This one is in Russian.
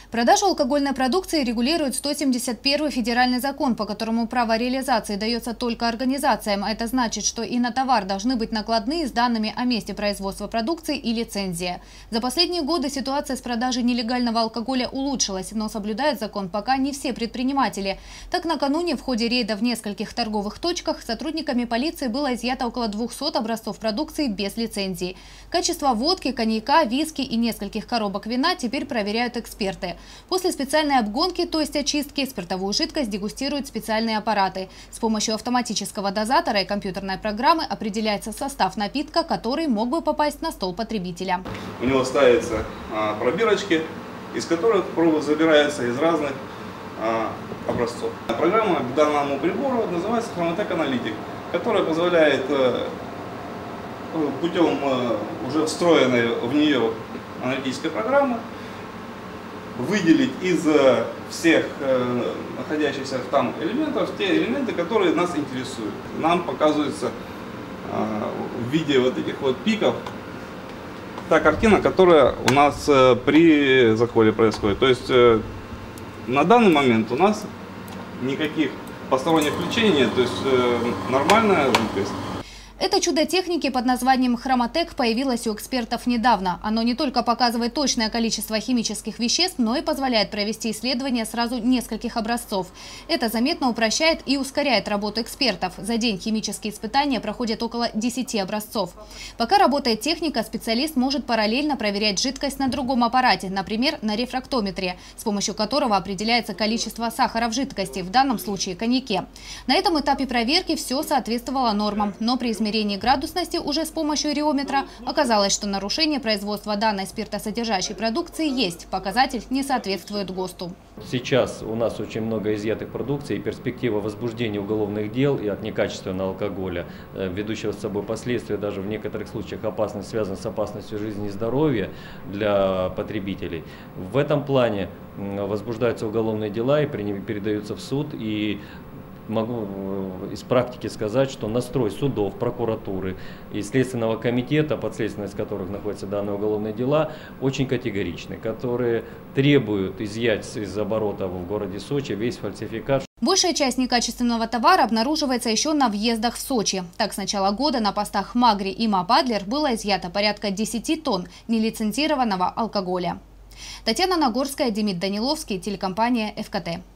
Продажу алкогольной продукции регулирует 171 федеральный закон, по которому право реализации дается только организациям. А это значит, что и на товар должны быть накладные с данными о месте производства продукции и лицензия. За последние годы ситуация с продажей нелегального алкоголя улучшилась, но соблюдают закон пока не все предприниматели. Так, накануне в ходе рейда в нескольких торговых точках сотрудниками полиции было изъято около 200 образцов продукции без лицензии. Качество водки, коньяка, виски и нескольких коробок вина теперь проверяют эксперты. После специальной обгонки, то есть очистки, спиртовую жидкость дегустируют специальные аппараты. С помощью автоматического дозатора и компьютерной программы определяется состав напитка, который мог бы попасть на стол потребителя. У него ставятся пробирочки, из которых пробы забираются из разных образцов. Программа к данному прибору называется Chromatec Analytic, которая позволяет путем уже встроенной в нее аналитической программы выделить из всех находящихся там элементов те элементы, которые нас интересуют. Нам показывается в виде вот этих вот пиков та картина, которая у нас при заколе происходит. То есть на данный момент у нас никаких посторонних включений нет, то есть нормальная жидкость. Это чудо техники под названием Chromatec появилось у экспертов недавно. Оно не только показывает точное количество химических веществ, но и позволяет провести исследование сразу нескольких образцов. Это заметно упрощает и ускоряет работу экспертов. За день химические испытания проходят около 10 образцов. Пока работает техника, специалист может параллельно проверять жидкость на другом аппарате, например, на рефрактометре, с помощью которого определяется количество сахара в жидкости, в данном случае коньяке. На этом этапе проверки все соответствовало нормам, но при измерении градусности уже с помощью реометра оказалось, что нарушение производства данной спиртосодержащей продукции есть. Показатель не соответствует ГОСТу. Сейчас у нас очень много изъятых продукций, и перспектива возбуждения уголовных дел и от некачественного алкоголя, ведущего с собой последствия, даже в некоторых случаях опасность, связана с опасностью жизни и здоровья для потребителей. В этом плане возбуждаются уголовные дела и передаются в суд. И могу из практики сказать, что настрой судов, прокуратуры и Следственного комитета, подследственность которых находятся данные уголовные дела, очень категоричны, которые требуют изъять из оборота в городе Сочи весь фальсификат. Большая часть некачественного товара обнаруживается еще на въездах в Сочи. Так, с начала года на постах Магри и Мападлер было изъято порядка 10 тонн нелицензированного алкоголя. Татьяна Нагорская, Демид Даниловский, телекомпания ФКТ.